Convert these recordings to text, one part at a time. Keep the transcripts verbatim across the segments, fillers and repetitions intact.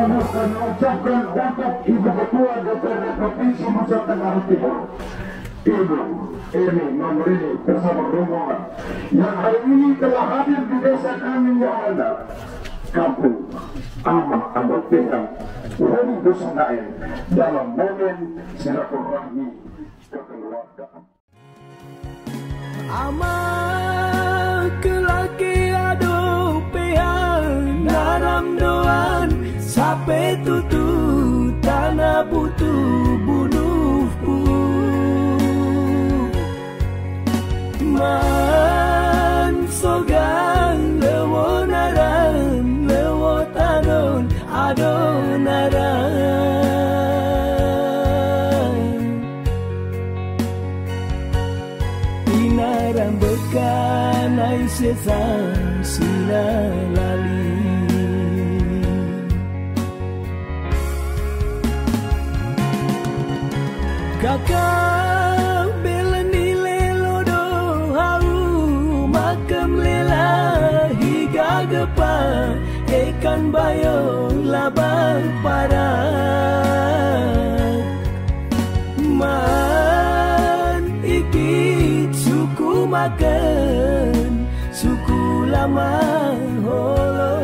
Prabowo kami ucapkan untuk Ibu Ketua D P R D Provinsi Nusa Tenggara Timur, Ibu Eni Mamrini bersama rombongan yang hari ini telah hadir di desa kami yang ada, Kampung Ama Abad Pihang, Wali Dusun Naen, dalam momen silaturahmi kekeluargaan. Ama kelaki ado peang naram doan sampai tutu tanah butuh bunuh man sogan lewo naran lewo tanon ado naran inaran bekanai sesan sila lali kakak bela nilai lodo hau makam lela higa gepa ikan bayo labang parat man ikit suku makan suku lama holo.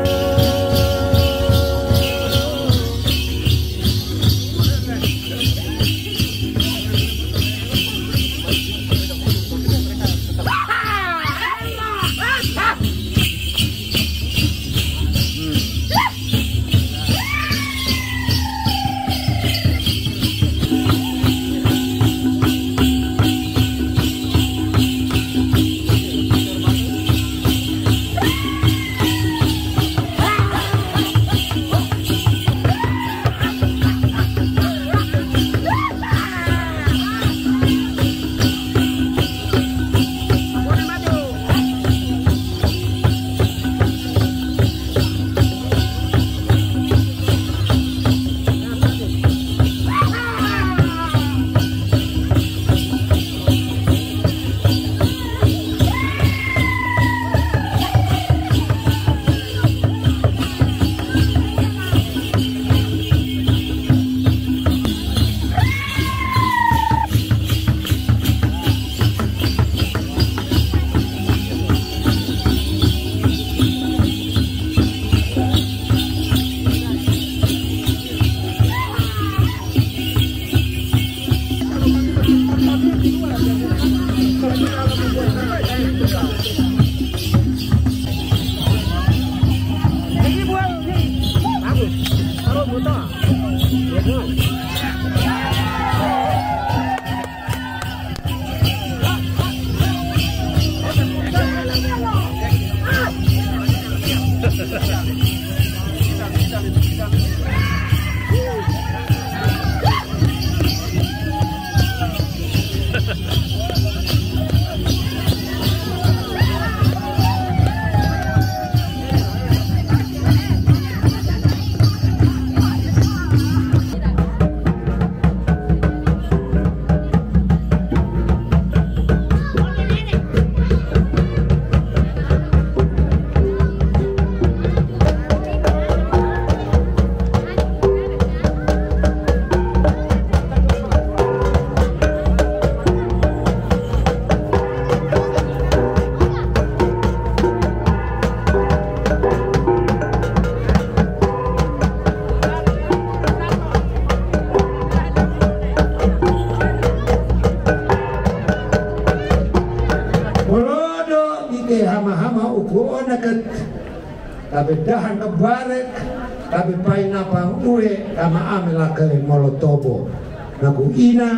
Tapi dahan kebarek, tapi pai napa ue kama amela ke molotobo. Naku ina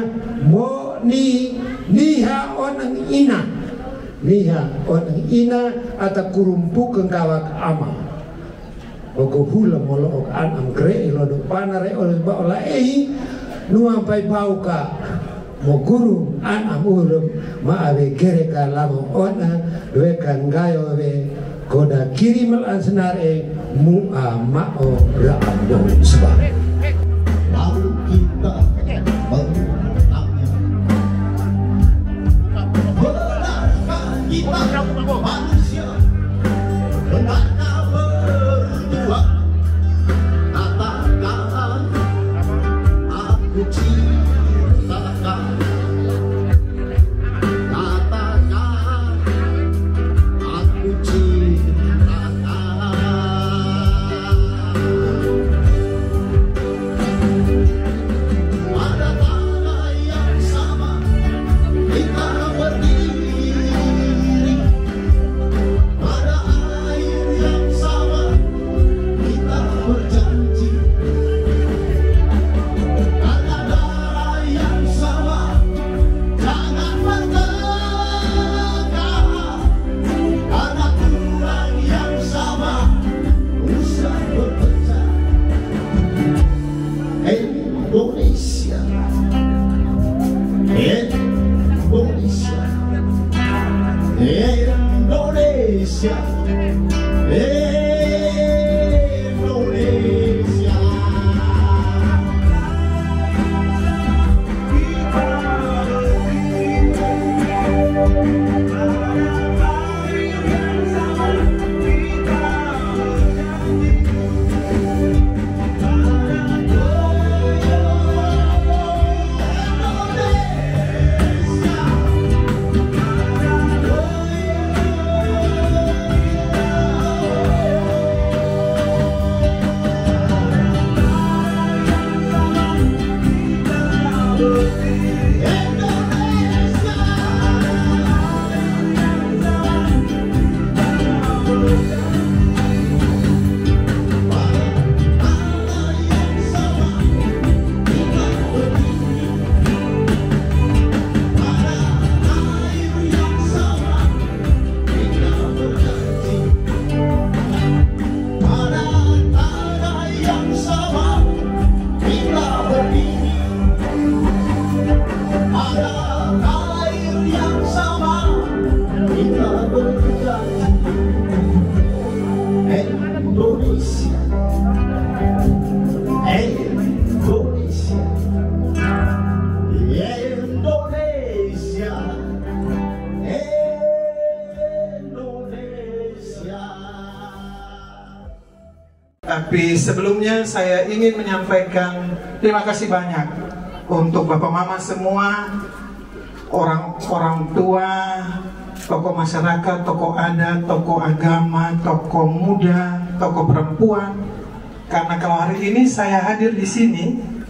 mo ni niha onang ina, niha onang ina ata kurumpu kengkawak ama. Boko hula molo ok anam kre lodo panare oleh ba ola ehi nuam pai bauka mo guru anam ulum ma ave kere ka lamo ona we kangayo we koda kirimal ansenar e mu a ma'o ra'ando sebab lalu kita menangnya benarkah kita manusia benarkah berdua katakan Indonesia, Indonesia. Tapi sebelumnya saya ingin menyampaikan terima kasih banyak untuk Bapak Mama semua, orang-orang tua, tokoh masyarakat, tokoh adat, tokoh agama, tokoh muda, tokoh perempuan. Karena kalau hari ini saya hadir di sini,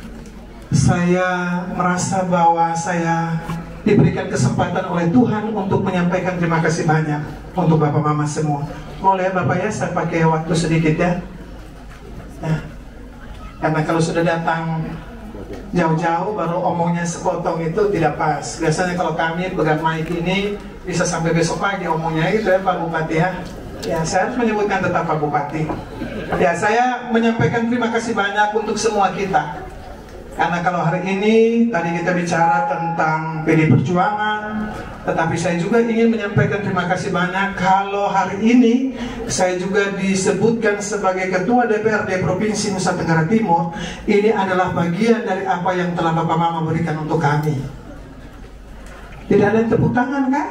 saya merasa bahwa saya diberikan kesempatan oleh Tuhan untuk menyampaikan terima kasih banyak untuk Bapak Mama semua. Boleh Bapak ya, saya pakai waktu sedikit ya. Nah, karena kalau sudah datang jauh-jauh baru omongnya sepotong itu tidak pas. Biasanya kalau kami pegang mic ini bisa sampai besok pagi omongnya gitu ya Pak Bupati ya. Ya saya harus menyebutkan tetap Pak Bupati. Ya saya menyampaikan terima kasih banyak untuk semua kita. Karena kalau hari ini tadi kita bicara tentang P D Perjuangan, tetapi saya juga ingin menyampaikan terima kasih banyak kalau hari ini saya juga disebutkan sebagai Ketua D P R D Provinsi Nusa Tenggara Timur. Ini adalah bagian dari apa yang telah Bapak Mama berikan untuk kami. Tidak ada yang tepuk tangan kan?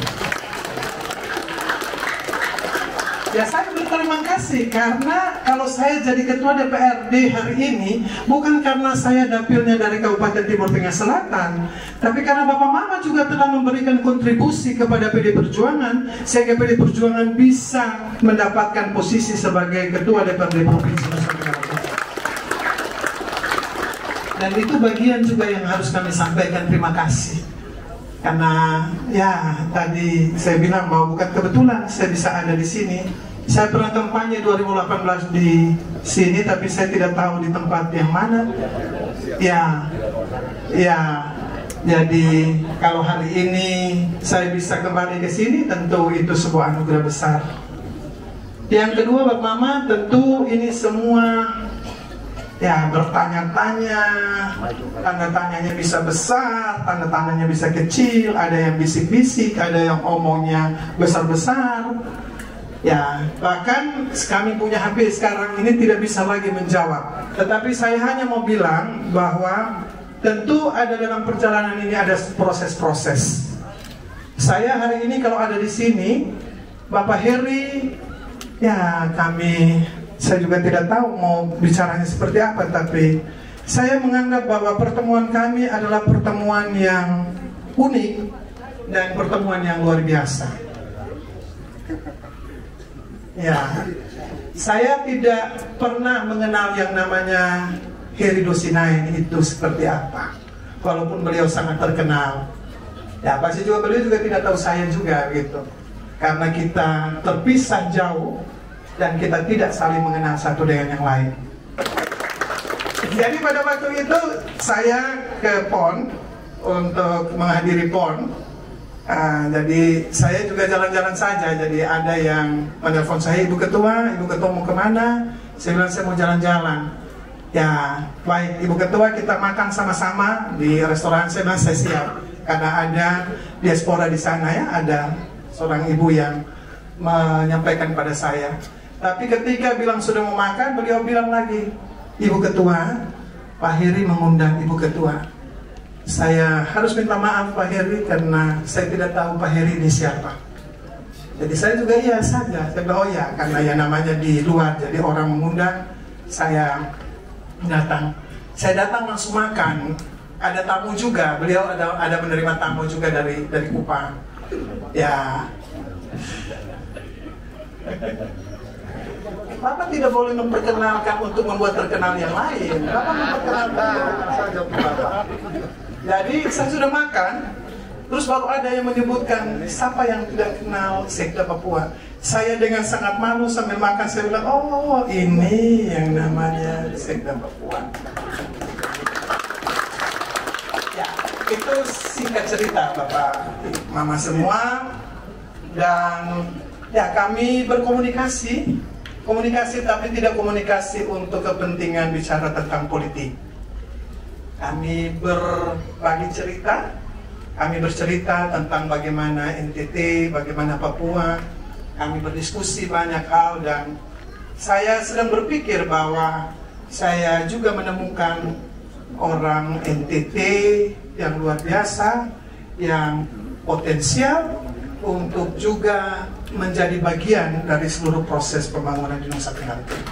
Ya saya berterima kasih karena kalau saya jadi Ketua D P R D hari ini bukan karena saya dapilnya dari Kabupaten Timur Tengah Selatan, tapi karena Bapak Mama juga telah memberikan kontribusi kepada P D Perjuangan sehingga P D Perjuangan bisa mendapatkan posisi sebagai Ketua D P R D Provinsi Nusa Tenggara Timur. Dan itu bagian juga yang harus kami sampaikan terima kasih. Karena ya tadi saya bilang bahwa bukan kebetulan saya bisa ada di sini. Saya pernah kampanye dua ribu delapan belas di sini, tapi saya tidak tahu di tempat yang mana. Ya, ya. Jadi kalau hari ini saya bisa kembali ke sini, tentu itu sebuah anugerah besar. Yang kedua, Bapak Mama, tentu ini semua ya bertanya-tanya, tanda tanyanya bisa besar, tanda tanyanya bisa kecil, ada yang bisik-bisik, ada yang omongnya besar-besar. Ya, bahkan kami punya H P sekarang ini tidak bisa lagi menjawab. Tetapi saya hanya mau bilang bahwa tentu ada dalam perjalanan ini ada proses-proses. Saya hari ini kalau ada di sini, Bapak Heri, ya kami saya juga tidak tahu mau bicaranya seperti apa, tapi saya menganggap bahwa pertemuan kami adalah pertemuan yang unik dan pertemuan yang luar biasa. Ya, saya tidak pernah mengenal yang namanya Heri Dosinain itu seperti apa, walaupun beliau sangat terkenal. Ya, pasti juga beliau juga tidak tahu saya juga gitu, karena kita terpisah jauh dan kita tidak saling mengenal satu dengan yang lain. Jadi pada waktu itu saya ke P O N untuk menghadiri P O N. Uh, jadi saya juga jalan-jalan saja. Jadi ada yang menelpon saya, Ibu Ketua, Ibu Ketua mau kemana? Saya bilang saya mau jalan-jalan. Ya baik Ibu Ketua, kita makan sama-sama di restoran. Saya bilang saya siap. karena ada diaspora di sana ya, ada seorang ibu yang menyampaikan pada saya. Tapi ketika bilang sudah mau makan, beliau bilang lagi, Ibu Ketua, Pak Heri mengundang Ibu Ketua. Saya harus minta maaf Pak Heri karena saya tidak tahu Pak Heri ini siapa. Jadi saya juga iya saja, saya bilang oh ya, karena ya namanya di luar, jadi orang mengundang, saya datang. Saya datang langsung makan. Ada tamu juga, beliau ada ada menerima tamu juga dari dari Kupang. Ya, Bapak tidak boleh memperkenalkan untuk membuat terkenal yang lain. Bapak memperkenalkan saja Bapak. Jadi saya sudah makan, terus baru ada yang menyebutkan siapa yang tidak kenal Sekda Papua. Saya dengan sangat malu sambil makan saya bilang, oh ini yang namanya Sekda Papua. Itu singkat cerita Bapak Mama semua. Dan ya kami berkomunikasi Komunikasi tapi tidak komunikasi untuk kepentingan bicara tentang politik. Kami berbagi cerita, kami bercerita tentang bagaimana N T T, bagaimana Papua. Kami berdiskusi banyak hal dan saya sedang berpikir bahwa saya juga menemukan orang N T T yang luar biasa, yang potensial untuk juga menjadi bagian dari seluruh proses pembangunan di Nusa Tenggara Timur.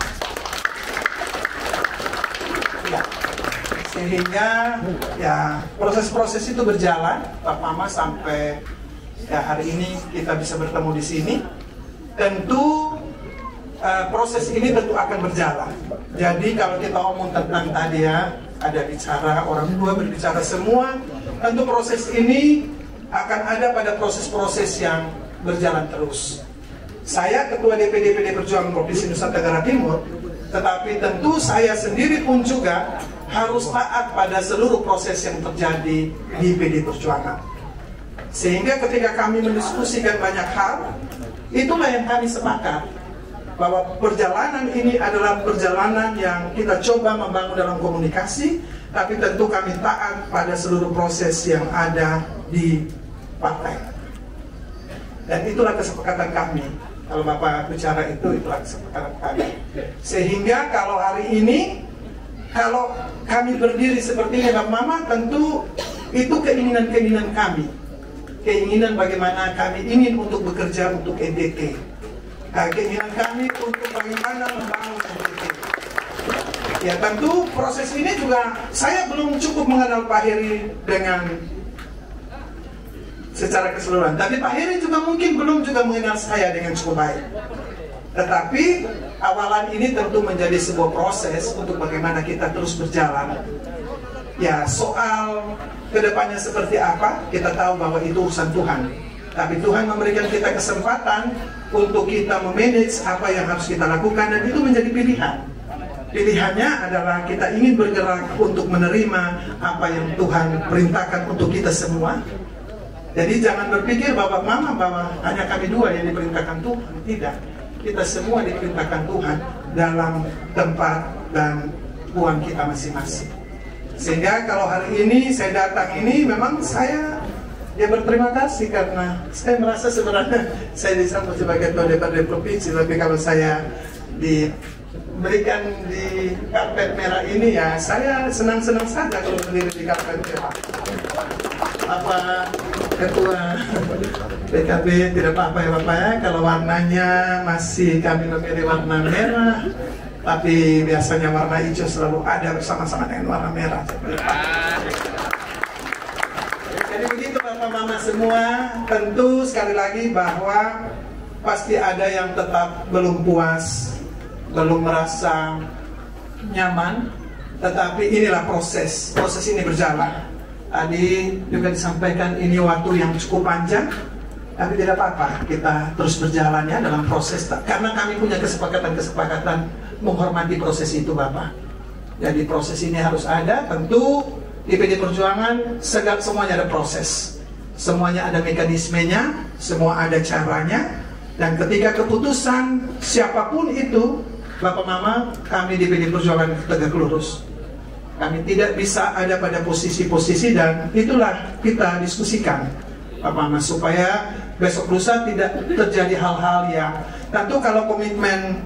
Ya, sehingga ya proses-proses itu berjalan, Pak Mama, sampai ya hari ini kita bisa bertemu di sini. Tentu uh, proses ini tentu akan berjalan. Jadi kalau kita omong tentang tadi ya, ada bicara, orang tua berbicara semua, tentu proses ini akan ada pada proses-proses yang berjalan terus. Saya Ketua D P D P D Perjuangan Provinsi Nusa Tenggara Timur, tetapi tentu saya sendiri pun juga harus taat pada seluruh proses yang terjadi di P D Perjuangan. Sehingga ketika kami mendiskusikan banyak hal, itulah yang kami sepakat, bahwa perjalanan ini adalah perjalanan yang kita coba membangun dalam komunikasi, tapi tentu kami taat pada seluruh proses yang ada di partai. Dan itulah kesepakatan kami. Kalau Bapak bicara itu, itulah kesepakatan kami. Sehingga kalau hari ini, kalau kami berdiri seperti ini, Bapak Mama, tentu itu keinginan-keinginan kami. Keinginan bagaimana kami ingin untuk bekerja untuk N T T. Keinginan kami untuk bagaimana membangun N T T. Ya tentu proses ini juga saya belum cukup mengenal Pak Heri dengan secara keseluruhan. Tapi Pak Heri juga mungkin belum juga mengenal saya dengan cukup baik. Tetapi awalan ini tentu menjadi sebuah proses untuk bagaimana kita terus berjalan. Ya soal kedepannya seperti apa, kita tahu bahwa itu urusan Tuhan. Tapi Tuhan memberikan kita kesempatan untuk kita memanage apa yang harus kita lakukan, dan itu menjadi pilihan. Pilihannya adalah kita ingin bergerak untuk menerima apa yang Tuhan perintahkan untuk kita semua. Jadi jangan berpikir Bapak Mama bahwa hanya kami dua yang diperintahkan Tuhan. Tidak, kita semua diperintahkan Tuhan dalam tempat dan buang kita masing-masing. Sehingga kalau hari ini saya datang ini, memang saya ya berterima kasih karena saya merasa sebenarnya saya disambut sebagai Ketua D P R D Provinsi. Tapi kalau saya diberikan di karpet merah ini, ya saya senang-senang saja kalau berdiri di karpet merah. Apa Ketua P K B tidak apa-apa ya Bapak ya, kalau warnanya masih kami memilih warna merah, tapi biasanya warna hijau selalu ada bersama-sama dengan warna merah. Jadi begitu Bapak Mama semua. Tentu sekali lagi bahwa pasti ada yang tetap belum puas, belum merasa nyaman. Tetapi inilah proses, proses ini berjalan. Tadi juga disampaikan ini waktu yang cukup panjang, tapi tidak apa-apa, kita terus berjalan ya dalam proses. Karena kami punya kesepakatan-kesepakatan menghormati proses itu Bapak. Jadi proses ini harus ada. Tentu di P D Perjuangan segala semuanya ada proses, semuanya ada mekanismenya, semua ada caranya. Dan ketika keputusan siapapun itu Bapak Mama, kami di P D Perjuangan tegak lurus. Kami tidak bisa ada pada posisi-posisi, dan itulah kita diskusikan Pak Mama, supaya besok lusa tidak terjadi hal-hal yang tentu kalau komitmen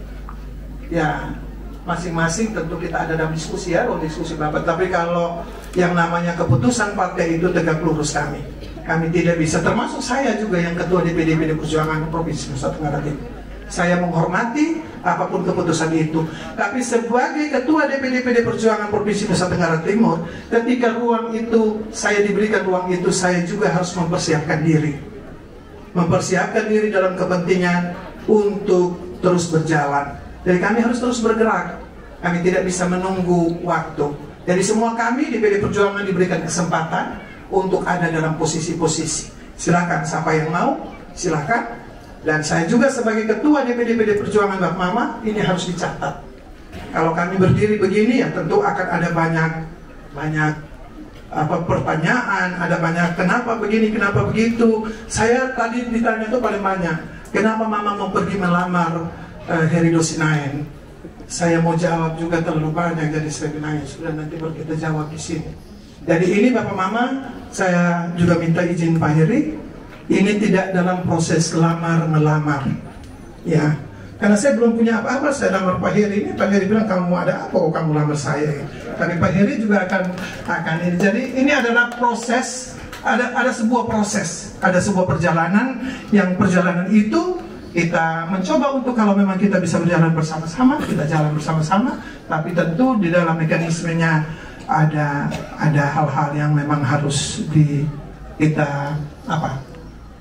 ya masing-masing tentu kita ada dalam diskusi ya, diskusi Bapak. Tapi kalau yang namanya keputusan partai itu tegak lurus kami. Kami tidak bisa, termasuk saya juga yang ketua D P D P D Perjuangan Provinsi Nusa Tenggara Timur. Saya menghormati apapun keputusan itu. Tapi sebagai ketua D P D P D Perjuangan Provinsi Nusa Tenggara Timur, ketika ruang itu, saya diberikan ruang itu, saya juga harus mempersiapkan diri. Mempersiapkan diri dalam kepentingan untuk terus berjalan. Jadi kami harus terus bergerak. Kami tidak bisa menunggu waktu. Jadi semua kami di D P D Perjuangan diberikan kesempatan untuk ada dalam posisi-posisi. Silakan, siapa yang mau, silakan. Dan saya juga sebagai ketua D P D P D Perjuangan Bapak Mama, ini harus dicatat. Kalau kami berdiri begini ya tentu akan ada banyak banyak apa pertanyaan, ada banyak kenapa begini, kenapa begitu. Saya tadi ditanya itu paling banyak, kenapa Mama mau pergi melamar uh, Heri Dosinaen? Saya mau jawab juga terlalu banyak, jadi saya bilang sudah nanti baru kita jawab di sini. Jadi ini Bapak Mama, saya juga minta izin Pak Heri. Ini tidak dalam proses lamar-melamar, ya. Karena saya belum punya apa-apa, saya lamar Pak Heri ini. Pak Heri bilang, kamu ada apa? Oh, kamu lamar saya. Tapi Pak Heri juga akan akan ini. Jadi ini adalah proses, ada ada sebuah proses, ada sebuah perjalanan. Yang perjalanan itu kita mencoba untuk kalau memang kita bisa berjalan bersama-sama, kita jalan bersama-sama. Tapi tentu di dalam mekanismenya ada ada hal-hal yang memang harus di kita apa?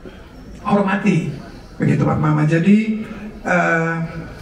hormati, begitu Pak Mama. Jadi uh,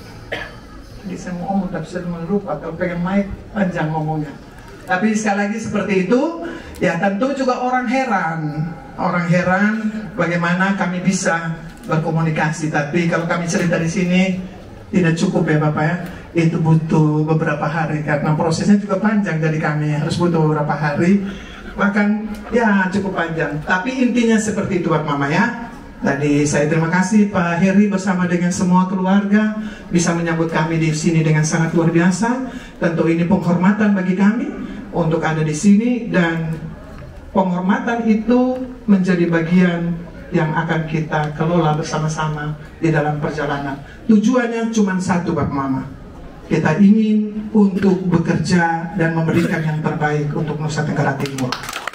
jadi saya mau ngomong tapi saya lupa, kalau pengen mic panjang ngomongnya. Tapi sekali lagi seperti itu, ya tentu juga orang heran, orang heran bagaimana kami bisa berkomunikasi. Tapi kalau kami cerita di sini tidak cukup ya Bapak ya, itu butuh beberapa hari karena prosesnya juga panjang. Jadi kami harus butuh beberapa hari, bahkan ya cukup panjang. Tapi intinya seperti itu Pak Mama ya. Tadi saya terima kasih Pak Heri bersama dengan semua keluarga bisa menyambut kami di sini dengan sangat luar biasa. Tentu ini penghormatan bagi kami untuk ada di sini, dan penghormatan itu menjadi bagian yang akan kita kelola bersama-sama di dalam perjalanan. Tujuannya cuma satu Pak Mama. Kita ingin untuk bekerja dan memberikan yang terbaik untuk Nusa Tenggara Timur.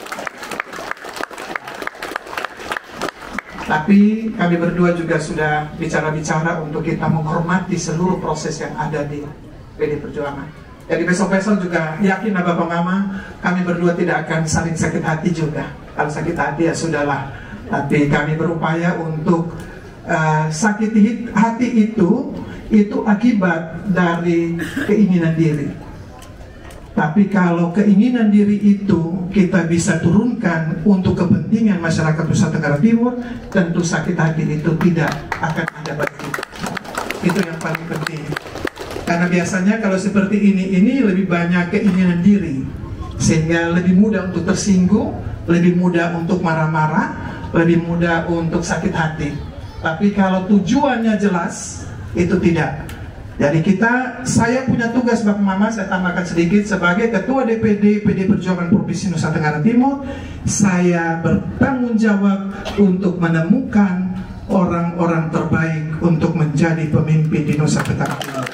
Tapi kami berdua juga sudah bicara-bicara untuk kita menghormati seluruh proses yang ada di P D Perjuangan. Jadi besok-besok juga yakin Bapak Mama, kami berdua tidak akan saling sakit hati juga. Kalau sakit hati ya sudahlah. Tapi kami berupaya untuk uh, sakit hati itu itu akibat dari keinginan diri. Tapi kalau keinginan diri itu kita bisa turunkan untuk kepentingan masyarakat Nusa Tenggara Timur, tentu sakit hati itu tidak akan ada bagi kita. Itu yang paling penting. Karena biasanya kalau seperti ini, ini lebih banyak keinginan diri, sehingga lebih mudah untuk tersinggung, lebih mudah untuk marah-marah, lebih mudah untuk sakit hati. Tapi kalau tujuannya jelas, itu tidak. Jadi kita, saya punya tugas Bapak Mama, saya tambahkan sedikit sebagai Ketua D P D P D Perjuangan Provinsi Nusa Tenggara Timur, saya bertanggung jawab untuk menemukan orang-orang terbaik untuk menjadi pemimpin di Nusa Tenggara Timur.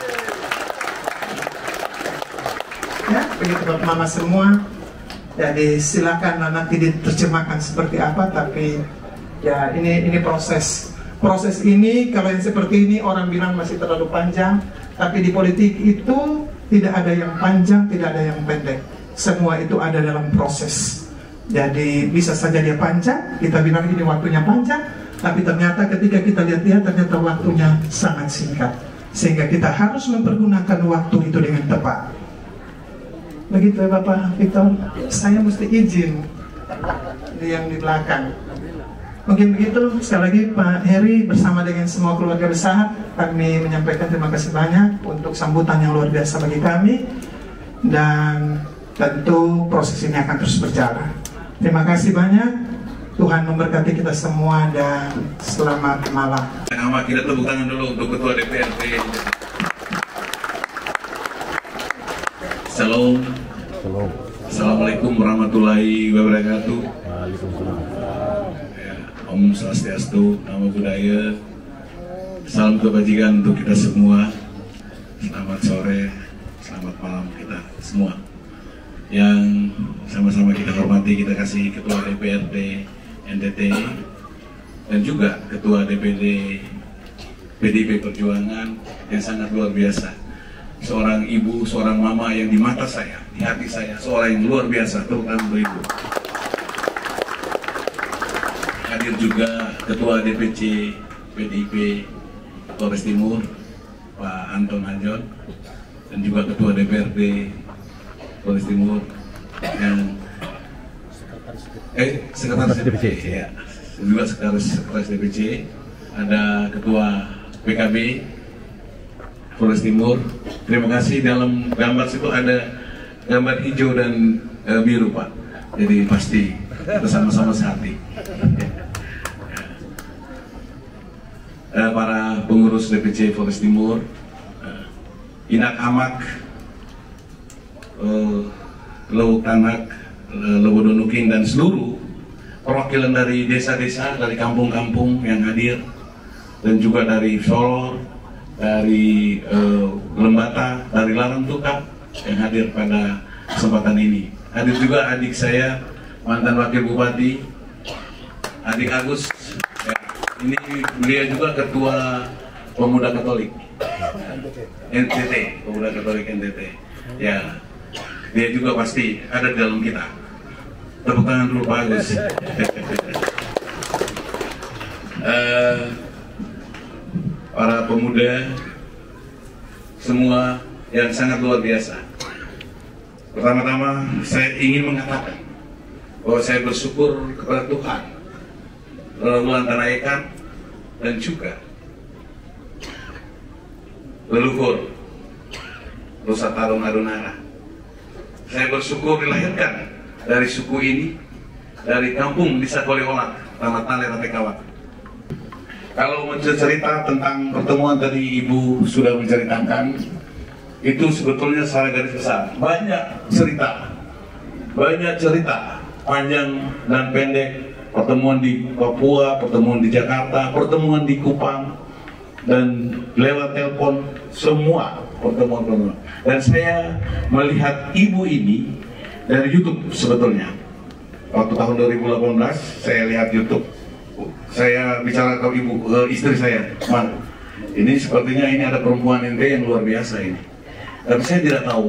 Ya, begitu Bapak Mama semua. Jadi silakan nanti diterjemahkan seperti apa, tapi ya ini ini proses. Proses ini, kalau yang seperti ini orang bilang masih terlalu panjang, tapi di politik itu tidak ada yang panjang, tidak ada yang pendek. Semua itu ada dalam proses. Jadi bisa saja dia panjang, kita bilang ini waktunya panjang, tapi ternyata ketika kita lihat-lihat ternyata waktunya sangat singkat. Sehingga kita harus mempergunakan waktu itu dengan tepat. Begitu ya Bapak Victor, saya mesti izin yang di belakang. Mungkin begitu, sekali lagi Pak Heri bersama dengan semua keluarga besar, kami menyampaikan terima kasih banyak untuk sambutan yang luar biasa bagi kami. Dan tentu proses ini akan terus berjalan. Terima kasih banyak, Tuhan memberkati kita semua dan selamat malam. Nama kita tepuk tangan dulu untuk Ketua D P R D. Shalom, Assalamualaikum warahmatullahi wabarakatuh. Ya, Om Swastiastu, Namo Buddhaya. Salam kebajikan untuk kita semua. Selamat sore, selamat malam kita semua. Yang sama-sama kita hormati, kita kasih Ketua D P R D N T T dan juga Ketua D P D P D I P Perjuangan yang sangat luar biasa. Seorang ibu, seorang mama yang di mata saya, di hati saya, seorang yang luar biasa, terutama untuk ibu. Hadir juga Ketua D P C P D I P Flores Timur, Pak Anton Hanjon, dan juga Ketua D P R D Flores Timur, yang eh Sekretaris D P C, ya, juga Sekretaris Sekretaris D P C, ada Ketua P K B Flores Timur. Terima kasih. Dalam gambar situ ada gambar hijau dan e, biru, Pak. Jadi pasti kita sama-sama sehati. E, para pengurus D P C Flores Timur, e, Inak Amak, e, Lewuk Tanak, e, Lewodonuking, dan seluruh perwakilan dari desa-desa, dari kampung-kampung yang hadir, dan juga dari Solor, dari uh, Lembata, dari Larang-Tuka yang hadir pada kesempatan ini. Hadir juga adik saya, mantan wakil bupati, adik Agus. Ya, ini beliau juga ketua pemuda Katolik N T T, pemuda Katolik N T T. Ya, dia juga pasti ada di dalam kita. Tepuk tangan dulu Pak Agus. uh, Para pemuda semua yang sangat luar biasa. Pertama-tama saya ingin mengatakan bahwa saya bersyukur kepada Tuhan bulan tanah ikan dan juga leluhur Nusa Tarung Adonara. Saya bersyukur dilahirkan dari suku ini, dari kampung Desa Koleolak, Tanah Tale Ratekawat. Kalau mencerita tentang pertemuan tadi Ibu sudah menceritakan, itu sebetulnya secara garis besar banyak cerita, banyak cerita panjang dan pendek. Pertemuan di Papua, pertemuan di Jakarta, pertemuan di Kupang, dan lewat telepon, semua pertemuan-pertemuan. Dan saya melihat Ibu ini dari YouTube sebetulnya. Waktu tahun dua ribu delapan belas saya lihat YouTube. Saya bicara ke ibu, uh, istri saya, Man, ini sepertinya ini ada perempuan ente yang luar biasa ini. Tapi saya tidak tahu,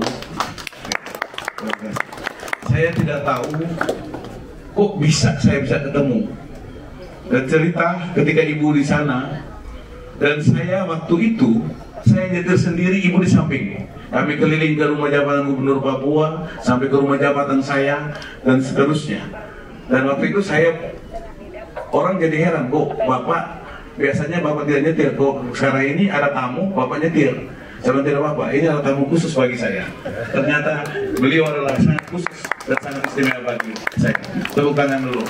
saya tidak tahu kok bisa saya bisa ketemu. Dan cerita ketika ibu di sana, dan saya waktu itu saya nyetir sendiri, ibu di samping. Kami keliling ke rumah jabatan Gubernur Papua, sampai ke rumah jabatan saya, dan seterusnya. Dan waktu itu saya, orang jadi heran, kok Bapak biasanya Bapak tidak nyetir, kok sekarang ini ada tamu Bapak nyetir. Saya tidak apa-apa, ini adalah tamu khusus bagi saya. Ternyata beliau adalah sangat khusus dan sangat istimewa bagi saya. Tepuk tangan dulu.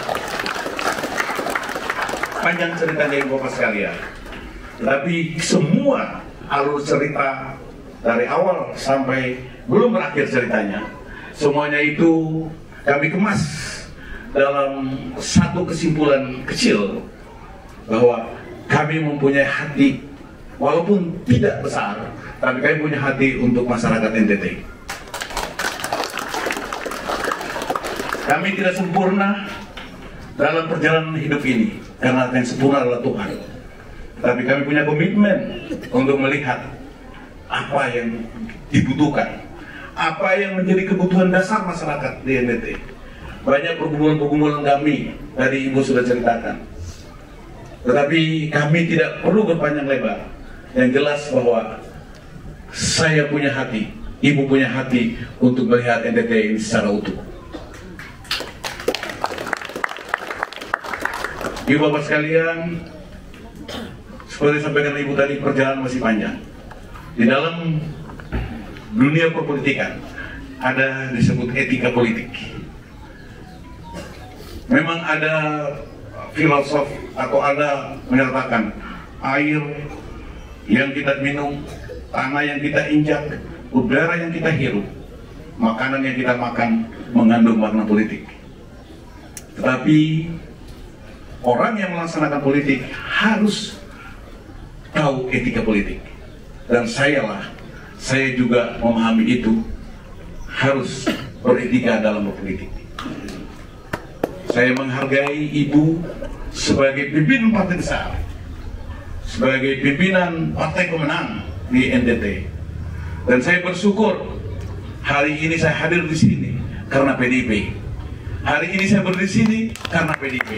Panjang ceritanya Ibu Bapak sekalian, tapi semua alur cerita dari awal sampai belum berakhir ceritanya, semuanya itu kami kemas dalam satu kesimpulan kecil, bahwa kami mempunyai hati, walaupun tidak besar, tapi kami punya hati untuk masyarakat N T T. Kami tidak sempurna dalam perjalanan hidup ini, karena yang sempurna adalah Tuhan. Tapi kami punya komitmen untuk melihat apa yang dibutuhkan, apa yang menjadi kebutuhan dasar masyarakat di N T T. Banyak pergumulan-pergumulan kami, tadi Ibu sudah ceritakan. Tetapi kami tidak perlu berpanjang lebar. Yang jelas bahwa saya punya hati, Ibu punya hati untuk melihat N T T ini secara utuh. Ibu Bapak sekalian, seperti sampaikan Ibu tadi, perjalanan masih panjang. Di dalam dunia perpolitikan ada disebut etika politik. Memang ada filosof atau ada menyatakan air yang kita minum, tanah yang kita injak, udara yang kita hirup, makanan yang kita makan mengandung makna politik. Tetapi orang yang melaksanakan politik harus tahu etika politik. Dan saya lah, saya juga memahami itu, harus beretika dalam berpolitik. Saya menghargai ibu sebagai pimpinan partai besar, sebagai pimpinan partai pemenang di N T T. Dan saya bersyukur hari ini saya hadir di sini karena P D I P. Hari ini saya berdiri di sini karena P D I P.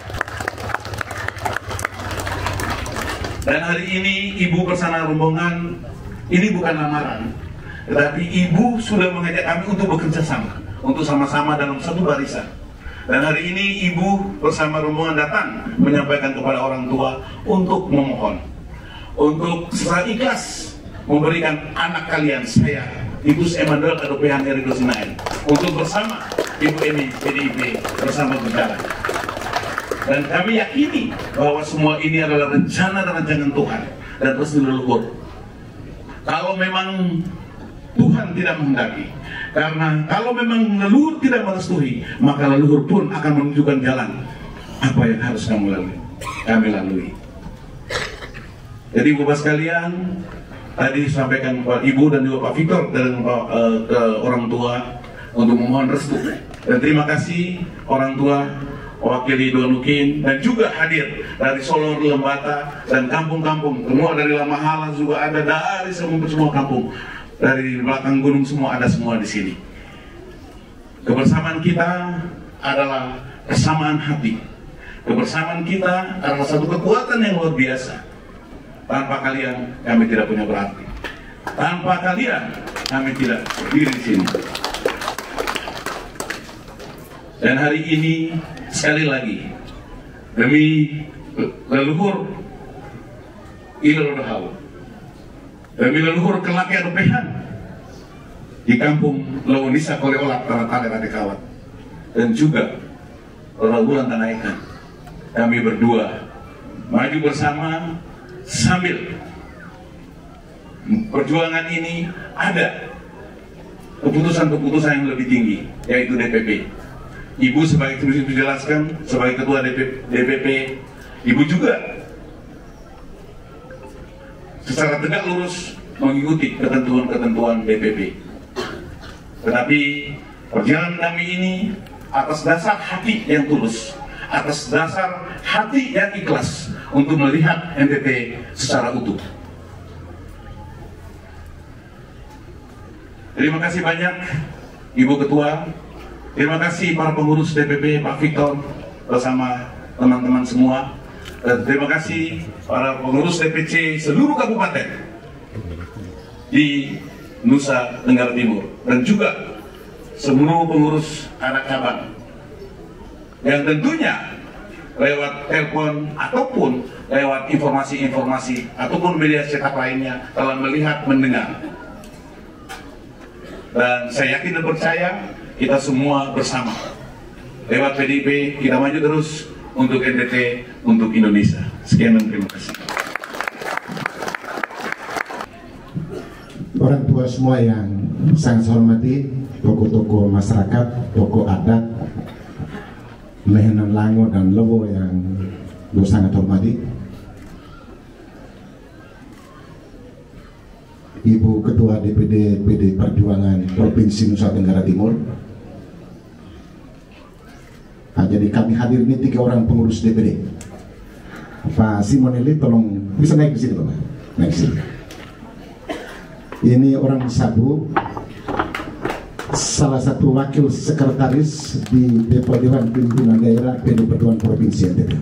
Dan hari ini ibu bersama rombongan ini bukan lamaran, tetapi ibu sudah mengajak kami untuk bekerja sama, untuk sama-sama dalam satu barisan. Dan hari ini ibu bersama rombongan datang menyampaikan kepada orang tua untuk memohon, untuk secara ikhlas memberikan anak kalian, saya, Ibu Emmanuel Adopehan Herido Sinayan, untuk bersama Ibu Emi P D I P bersama berjalan. Dan kami yakini bahwa semua ini adalah rencana dan rancangan Tuhan dan restu leluhur. Kalau memang Tuhan tidak menghendaki, karena kalau memang leluhur tidak merestui, maka leluhur pun akan menunjukkan jalan apa yang harus kamu lalui, kami lalui. Jadi Bapak sekalian, tadi sampaikan Pak Ibu dan juga Pak Victor dan Pak, uh, ke orang tua untuk memohon restu. Dan terima kasih orang tua wakili Dua Nukin dan juga hadir dari Solo, Lembata dan kampung-kampung, semua dari Lamahala juga ada, dari semua semua kampung, dari belakang gunung semua ada semua di sini. Kebersamaan kita adalah kesamaan hati. Kebersamaan kita adalah satu kekuatan yang luar biasa. Tanpa kalian kami tidak punya berarti. Tanpa kalian kami tidak berdiri di sini. Dan hari ini sekali lagi demi leluhur Ilodahau, demi leluhur kelaki Adopehan di kampung Launisa Koleolak Talatale Radekawat, dan juga Bulan Tanah Ikan, kami berdua maju bersama sambil perjuangan ini ada keputusan-keputusan yang lebih tinggi, yaitu D P P. Ibu sebagai dijelaskan sebagai ketua D P P, ibu juga secara tegak lurus mengikuti ketentuan-ketentuan D P P. Tetapi perjalanan kami ini atas dasar hati yang tulus, atas dasar hati yang ikhlas untuk melihat N T T secara utuh. Terima kasih banyak Ibu Ketua. Terima kasih para pengurus D P P, Pak Victor bersama teman-teman semua. Dan terima kasih para pengurus D P C seluruh kabupaten di Nusa Tenggara Timur, dan juga seluruh pengurus anak cabang yang tentunya lewat telepon ataupun lewat informasi-informasi ataupun media cetak lainnya telah melihat, mendengar. Dan saya yakin dan percaya kita semua bersama lewat P D I P kita maju terus untuk N T T, untuk Indonesia. Sekian dan terima kasih. Orang tua semua yang sangat saya hormati, tokoh-tokoh masyarakat, tokoh adat, Lehenan Lango dan Lewo yang gue sangat hormati, Ibu Ketua D P D P D Perjuangan Provinsi Nusa Tenggara Timur. Nah, jadi kami hadir ini tiga orang pengurus D P D. Pak Simonelli, tolong bisa naik ke sini, Pak. Naik ke sini. Ini orang Sabu, salah satu wakil sekretaris di Dewan Pimpinan Daerah P D Perjuangan Provinsi N T T.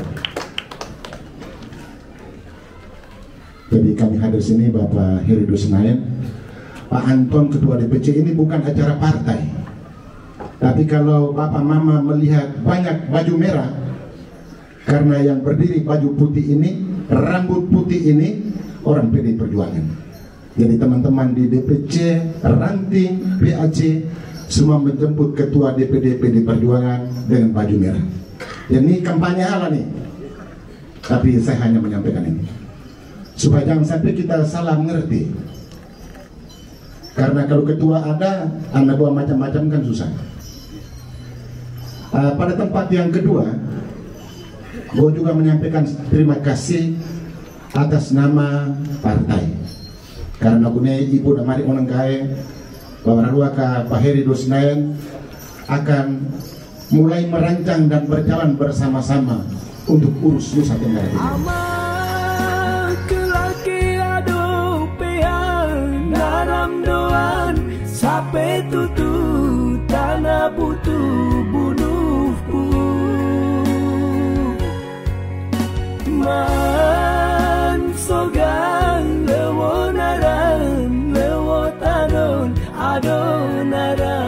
Jadi kami hadir sini Bapak Herido Sinayan, Pak Anton Ketua D P C. Ini bukan acara partai, tapi kalau Bapak Mama melihat banyak baju merah, karena yang berdiri baju putih ini, rambut putih ini orang P D Perjuangan. Jadi teman-teman di D P C, Ranting, P A C semua menjemput Ketua D P D P D Perjuangan dengan baju merah. Jadi kampanye ala nih, tapi saya hanya menyampaikan ini supaya jangan sampai kita salah mengerti. Karena kalau ketua ada, anak buah macam-macam kan susah. Uh, pada tempat yang kedua, gue juga menyampaikan terima kasih atas nama partai. Karena aku nih ibu dan mari orang kaya, bahwa Raluaka Pak Heri Dosnayan akan mulai merancang dan berjalan bersama-sama untuk urus Nusa Tenggara Timur. Sampai tutup tanah butuh bunuhku man sogang lewo naran lewo tanon adon naran